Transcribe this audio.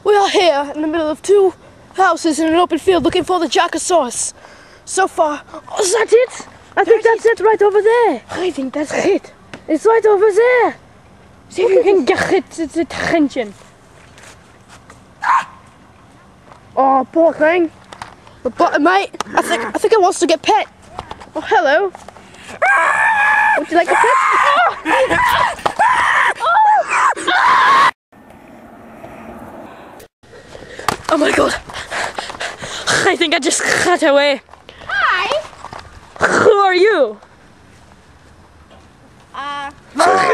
We are here in the middle of two houses in an open field looking for the Jackosaurus. So far, oh, is that it? I think that's it right over there. I think that's it. It's right over there. See if you can get its attention. Oh, poor thing. But mate, I think it wants to get pet. Oh, hello. Would you like a pet? Oh my god. I think I just got away. Hi. Who are you?